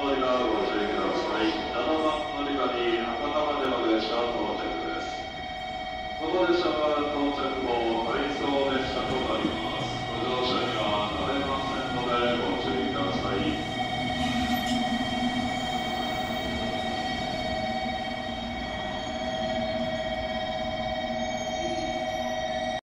乗り場ご注意ください。7番乗り場に博多までの列車到着です。この列車は到着後